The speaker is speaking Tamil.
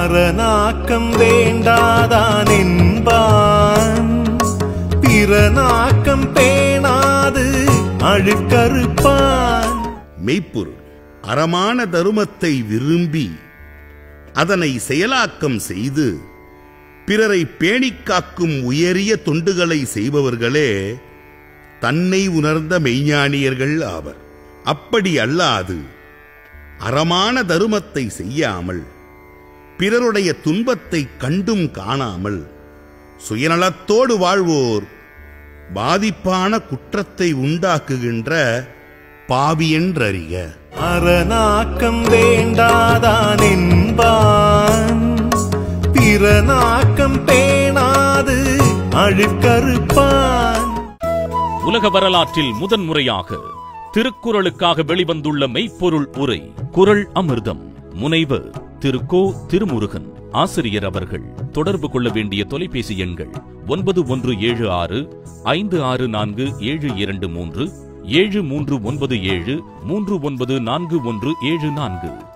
அறநாக்கம் வேண்டாதான் என்பான் பிறநாக்கம் பேணாது அழுக்கறுப்பான். மெய்ப்பொருள் அறமான தருமத்தை விரும்பி அதனை செயலாக்கம் செய்து பிறரை பேணிக் காக்கும் உயரிய தொண்டுகளை செய்பவர்களே தன்னை உணர்ந்த மெய்ஞானியர்கள் ஆவர். அப்படி அல்லாது அறமான தருமத்தை செய்யாமல் பிறருடைய துன்பத்தை கண்டும் காணாமல் சுயநலத்தோடு வாழ்வோர் பாதிப்பான குற்றத்தை உண்டாக்குகின்ற பாவியென்றறிக. அறநாக்கம் வேண்டாதான் என்பான் பிறநாக்கம் பேணாது அழுக்கறுப்பான். உலக வரலாற்றில் முதன்முறையாக திருக்குறளுக்காக வெளிவந்துள்ள மெய்ப்பொருள் உரை குறள் அமிர்தம். முனைவர் திரு கோ. திருமுருகன் ஆசிரியர் அவர்கள். தொடர்பு கொள்ள வேண்டிய தொலைபேசி எண்கள் 9176 564 723 7397 394174.